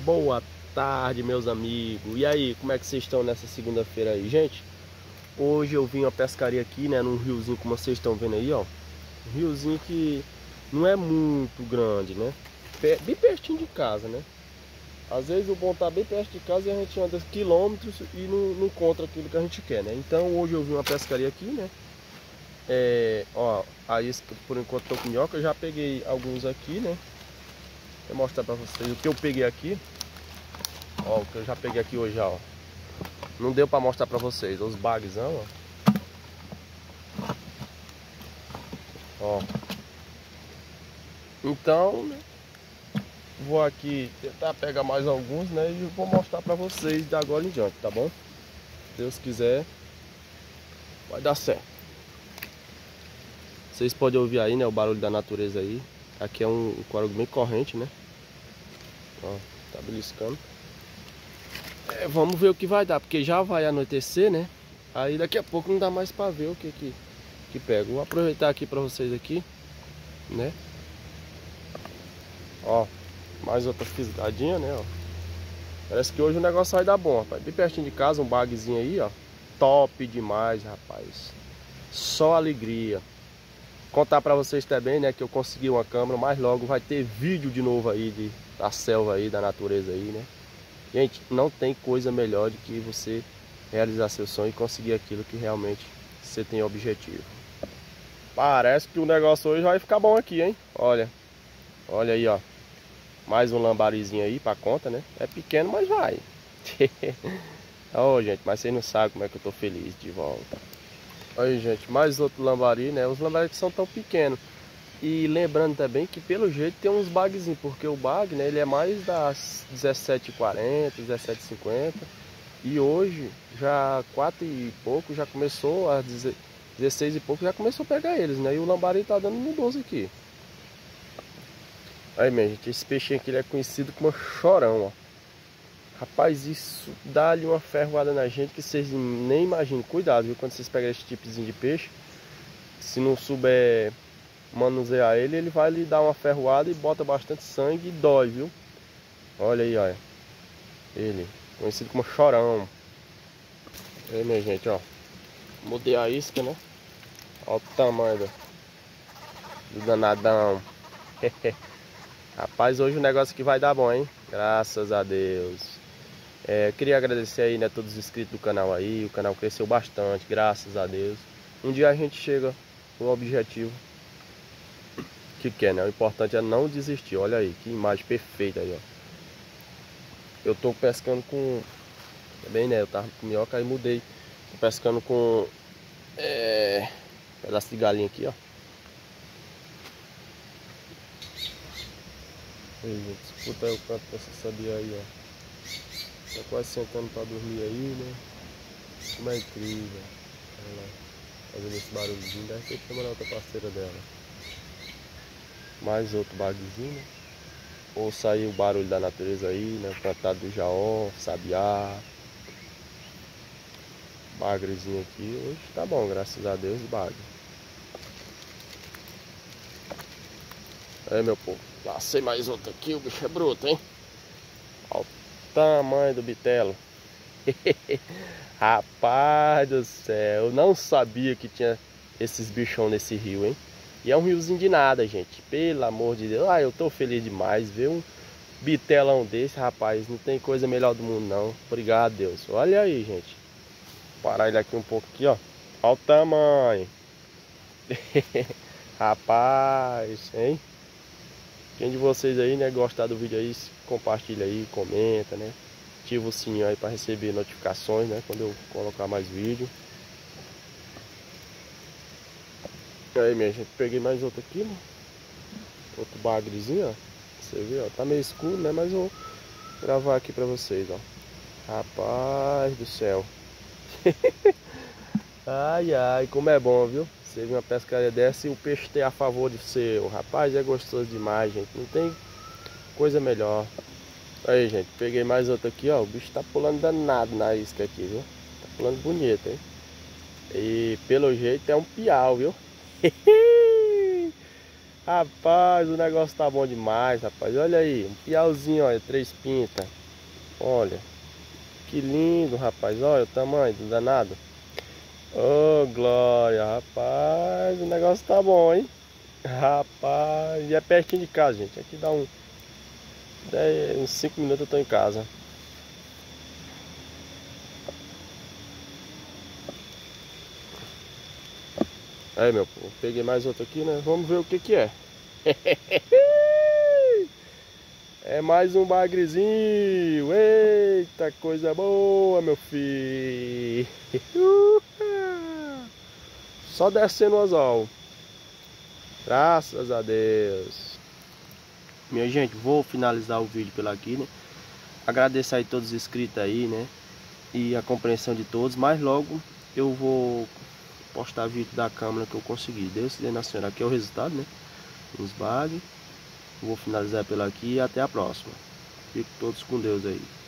Boa tarde, meus amigos. E aí, como é que vocês estão nessa segunda-feira aí, gente? Hoje eu vim a pescaria aqui, né, num riozinho, como vocês estão vendo aí, ó. Um riozinho que não é muito grande, né? Bem pertinho de casa, né? Às vezes o bom tá bem perto de casa e a gente anda quilômetros e não encontra aquilo que a gente quer, né? Então hoje eu vim uma pescaria aqui, né? Ó, aí por enquanto tô com minhoca, eu já peguei alguns aqui, né? Vou mostrar pra vocês o que eu peguei aqui. Ó, o que eu já peguei aqui hoje, ó. Não deu pra mostrar pra vocês. Os bagzão, ó. Ó. Então, né, vou aqui tentar pegar mais alguns, né? E vou mostrar pra vocês de agora em diante, tá bom? Se Deus quiser, vai dar certo. Vocês podem ouvir aí, né? O barulho da natureza aí. Aqui é um córrego bem corrente, né? Ó, tá beliscando. Vamos ver o que vai dar, porque já vai anoitecer, né? Aí daqui a pouco não dá mais pra ver o que pega. Vou aproveitar aqui pra vocês aqui, né? Ó, mais outra fisgadinha, né, ó. Parece que hoje o negócio vai dar bom, rapaz. Bem pertinho de casa, um bagzinho aí, ó. Top demais, rapaz. Só alegria. Contar pra vocês também, né, que eu consegui uma câmera, mas logo vai ter vídeo de novo aí da selva aí, da natureza aí, né. Gente, não tem coisa melhor do que você realizar seu sonho e conseguir aquilo que realmente você tem objetivo. Parece que o negócio hoje vai ficar bom aqui, hein. Olha, olha aí, ó. Mais um lambarizinho aí pra conta, né? É pequeno, mas vai. Ô, gente, mas vocês não sabem como é que eu tô feliz de volta. Aí, gente, mais outro lambari, né? Os lambaris que são tão pequenos. E lembrando também que pelo jeito tem uns bagzinhos, porque o bag, né, ele é mais das 17h40, 17h50. E hoje, já 4 e pouco, já começou, às 16 e pouco, já começou a pegar eles, né? E o lambari tá dando no 12 aqui. Aí, minha gente, esse peixinho aqui ele é conhecido como chorão, ó. Rapaz, isso dá-lhe uma ferroada na gente que vocês nem imaginam. Cuidado, viu? Quando vocês pegam esse tipozinho de peixe, se não souber manusear ele, ele vai lhe dar uma ferroada e bota bastante sangue e dói, viu? Olha aí, olha. Ele, conhecido como chorão. Aí, minha gente, ó. Mudei a isca, né? Olha o tamanho do danadão. Rapaz, hoje o negócio aqui vai dar bom, hein? Graças a Deus. Queria agradecer aí, né, todos os inscritos do canal aí. O canal cresceu bastante, graças a Deus. Um dia a gente chega no objetivo que quer, né? O importante é não desistir. Olha aí, que imagem perfeita aí, ó. Eu tô pescando com... Também, né? Eu tava com minhoca e mudei. Tô pescando com... pedaço de galinha aqui, ó. Aí, gente, escuta aí o canto pra você saber aí, ó. Tá quase sentando pra dormir aí, né? Como é incrível. Olha lá, fazendo esse barulhinho. Deve ter chamando a outra parceira dela. Mais outro bagzinho, né? Ouça aí o barulho da natureza aí, né? O cantado do jaó, sabiá. Bagrezinho aqui. Hoje tá bom, graças a Deus, bagre. Aí, meu povo. Lacei mais outro aqui, o bicho é bruto, hein? Olha o tamanho do bitelo. Rapaz do céu, eu não sabia que tinha esses bichão nesse rio, hein? E é um riozinho de nada, gente. Pelo amor de Deus. Eu tô feliz demais. Ver um bitelão desse, rapaz. Não tem coisa melhor do mundo, não. Obrigado, Deus. Olha aí, gente. Vou parar ele aqui um pouco aqui, ó. Olha o tamanho. Rapaz, hein? Quem de vocês aí, né, gostar do vídeo aí, compartilha aí, comenta, né? Ativa o sininho aí para receber notificações, né? Quando eu colocar mais vídeo. Aí, minha gente, peguei mais outro aqui, né? Outro bagrezinho, ó. Você vê, ó. Tá meio escuro, né? Mas eu vou gravar aqui pra vocês, ó. Rapaz do céu. Ai, ai, como é bom, viu? Você vê uma pescaria dessa e o peixe ter a favor de seu. Rapaz, é gostoso demais, gente. Não tem coisa melhor. Aí, gente, peguei mais outro aqui, ó. O bicho tá pulando danado na isca aqui, viu? Tá pulando bonito, hein? E pelo jeito é um piau, viu? Rapaz, o negócio tá bom demais, rapaz. Olha aí, um piauzinho, olha, 3 pintas. Olha, que lindo, rapaz. Olha o tamanho do danado. Ô, glória, rapaz, o negócio tá bom, hein? Rapaz, e é pertinho de casa, gente. Aqui dá uns 5 minutos eu tô em casa. Aí, meu povo, peguei mais outro aqui, né? Vamos ver o que que é. É mais um bagrezinho. Eita, coisa boa, meu filho. Só descendo o anzol. Graças a Deus. Minha gente, vou finalizar o vídeo por aqui, né? Agradecer aí todos os inscritos aí, né? E a compreensão de todos. Mas logo eu vou postar vídeo da câmera que eu consegui. Deus se dê na senhora. Aqui é o resultado, né? Os bags. Vou finalizar pela aqui e até a próxima. Fiquem todos com Deus aí.